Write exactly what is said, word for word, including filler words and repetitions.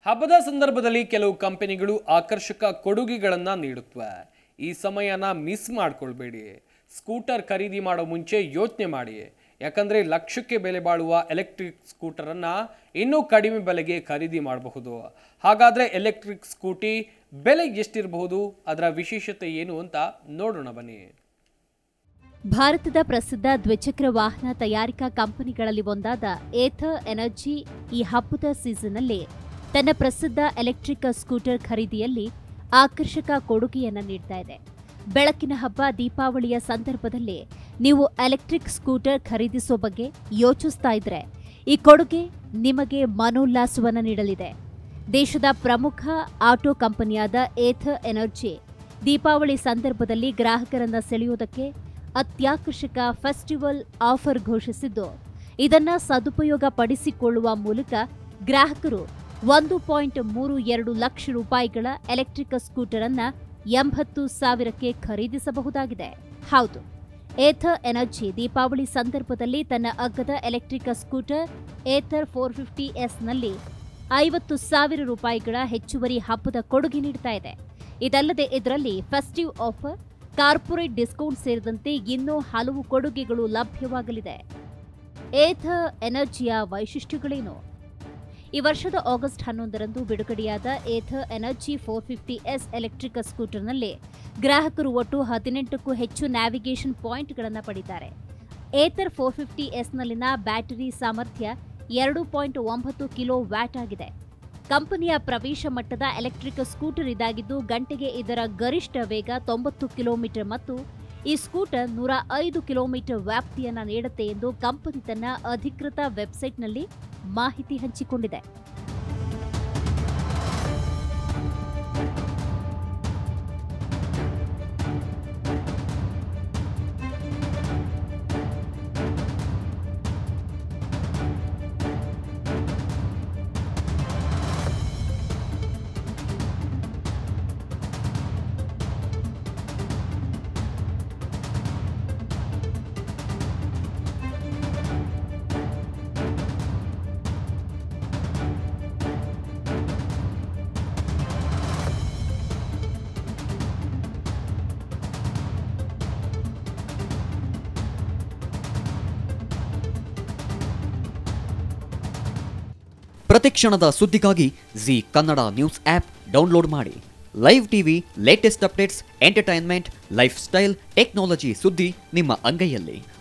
ಹಬ್ಬದ ಸಂದರ್ಭದಲ್ಲಿ ಕೆಲವು ಕಂಪನಿಗಳು ಆಕರ್ಷಕ ಕೊಡುಗೆಗಳನ್ನು ನೀಡುತ್ತವೆ. ಈ ಸಮಯನ ಮಿಸ್ ಮಾಡ್ಕೊಳ್ಬೇಡಿ. ಸ್ಕೂಟರ್ ಖರೀದಿ ಮಾಡೋ ಮುಂಚೆ ಯೋಚನೆ ಮಾಡಿ, ಯಾಕಂದ್ರೆ ಲಕ್ಷಕ್ಕೆ ಬೆಲೆ ಬಾಳುವ ಎಲೆಕ್ಟ್ರಿಕ್ ಸ್ಕೂಟರ್ ಅನ್ನ ಇನ್ನೂ ಕಡಿಮೆ ಬೆಲೆಗೆ ಖರೀದಿ ಮಾಡಬಹುದು. ಹಾಗಾದ್ರೆ ಎಲೆಕ್ಟ್ರಿಕ್ ಸ್ಕೂಟಿ ಬೆಲೆ ಎಷ್ಟಿರಬಹುದು, ಅದರ ವಿಶೇಷತೆ ಏನು ಅಂತ ನೋಡೋಣ ಬನ್ನಿ. ಭಾರತದ ಪ್ರಸಿದ್ಧ ದ್ವಿಚಕ್ರ ವಾಹನ ತಯಾರಿಕಾ ಕಂಪನಿಗಳಲ್ಲಿ ಒಂದಾದ ಏಥರ್ ಎನರ್ಜಿ ಈ ಹಬ್ಬದ ಸೀಸನ್ನಲ್ಲಿ ತನ್ನ ಪ್ರಸಿದ್ಧ ಎಲೆಕ್ಟ್ರಿಕ್ ಸ್ಕೂಟರ್ ಖರೀದಿಯಲ್ಲಿ ಆಕರ್ಷಕ ಕೊಡುಗೆಯನ್ನು ನೀಡ್ತಾ ಇದೆ. ಬೆಳಕಿನ ಹಬ್ಬ ದೀಪಾವಳಿಯ ಸಂದರ್ಭದಲ್ಲಿ ನೀವು ಎಲೆಕ್ಟ್ರಿಕ್ ಸ್ಕೂಟರ್ ಖರೀದಿಸೋ ಬಗ್ಗೆ ಯೋಚಿಸ್ತಾ ಇದ್ರೆ ಈ ಕೊಡುಗೆ ನಿಮಗೆ ಮನೋಲ್ಲಾಸವನ್ನು ನೀಡಲಿದೆ. ದೇಶದ ಪ್ರಮುಖ ಆಟೋ ಕಂಪನಿಯಾದ ಏಥರ್ ಎನರ್ಜಿ ದೀಪಾವಳಿ ಸಂದರ್ಭದಲ್ಲಿ ಗ್ರಾಹಕರನ್ನ ಸೆಳೆಯುವುದಕ್ಕೆ ಅತ್ಯಾಕರ್ಷಕ ಫೆಸ್ಟಿವಲ್ ಆಫರ್ ಘೋಷಿಸಿದ್ದು, ಇದನ್ನ ಸದುಪಯೋಗ ಪಡಿಸಿಕೊಳ್ಳುವ ಮೂಲಕ ಗ್ರಾಹಕರು ಒಂದು ಪಾಯಿಂಟ್ ಮೂರು ಎರಡು ಲಕ್ಷ ರೂಪಾಯಿಗಳ ಎಲೆಕ್ಟ್ರಿಕ್ ಸ್ಕೂಟರ್ ಅನ್ನ ಎಂಬತ್ತು ಸಾವಿರಕ್ಕೆ ಖರೀದಿಸಬಹುದಾಗಿದೆ. ಹೌದು, ಏಥರ್ ಎನರ್ಜಿ ದೀಪಾವಳಿ ಸಂದರ್ಭದಲ್ಲಿ ತನ್ನ ಅಗ್ಗದ electric scooter Ather four fifty S ನಲ್ಲಿ ಐವತ್ತು ಸಾವಿರ ರೂಪಾಯಿಗಳ ಹೆಚ್ಚುವರಿ ಹಬ್ಬದ ಕೊಡುಗೆ ನೀಡ್ತಾ ಇದೆ. ಇದಲ್ಲದೆ ಇದರಲ್ಲಿ ಫೆಸ್ಟಿವ್ ಆಫರ್, ಕಾರ್ಪೊರೇಟ್ ಡಿಸ್ಕೌಂಟ್ ಸೇರಿದಂತೆ ಇನ್ನೂ ಹಲವು ಕೊಡುಗೆಗಳು ಲಭ್ಯವಾಗಲಿದೆ. ಏಥರ್ ಎನರ್ಜಿಯ ವೈಶಿಷ್ಟ್ಯಗಳೇನು? ಈ ವರ್ಷದ ಆಗಸ್ಟ್ ಹನ್ನೊಂದರಂದು ಬಿಡುಗಡೆಯಾದ Ather energy four fifty S electric ಸ್ಕೂಟರ್ನಲ್ಲಿ ಗ್ರಾಹಕರು ಒಟ್ಟು ಹದಿನೆಂಟಕ್ಕೂ ಹೆಚ್ಚು ನ್ಯಾವಿಗೇಷನ್ ಪಾಯಿಂಟ್ಗಳನ್ನು ಪಡೆದಿದ್ದಾರೆ. ಏಥರ್ ಫೋರ್ ಫಿಫ್ಟಿ ಎಸ್ನಲ್ಲಿನ ಬ್ಯಾಟರಿ ಸಾಮರ್ಥ್ಯ ಎರಡು ಪಾಯಿಂಟ್ ಒಂಬತ್ತು ಕಿಲೋ ವ್ಯಾಟ್ ಆಗಿದೆ. ಕಂಪನಿಯ ಪ್ರವೇಶ ಮಟ್ಟದ ಎಲೆಕ್ಟ್ರಿಕ್ ಸ್ಕೂಟರ್ ಇದಾಗಿದ್ದು, ಗಂಟೆಗೆ ಇದರ ಗರಿಷ್ಠ ವೇಗ ತೊಂಬತ್ತು ಕಿಲೋಮೀಟರ್ ಮತ್ತು ಈ ಸ್ಕೂಟರ್ ನೂರ ಐದು ಕಿಲೋಮೀಟರ್ ವ್ಯಾಪ್ತಿಯನ್ನು ನೀಡುತ್ತೆ ಎಂದು ಕಂಪನಿ ತನ್ನ ಅಧಿಕೃತ ವೆಬ್ಸೈಟ್ನಲ್ಲಿ ಮಾಹಿತಿ ಹಂಚಿಕೊಂಡಿದೆ. ಪ್ರತಿಕ್ಷಣದ ಸುದ್ದಿಗಾಗಿ Zee Kannada news app download ಮಾಡಿ. Live TV, latest updates, entertainment, life style, technology ಸುದ್ದಿ ನಿಮ್ಮ ಅಂಗೈಯಲ್ಲಿ.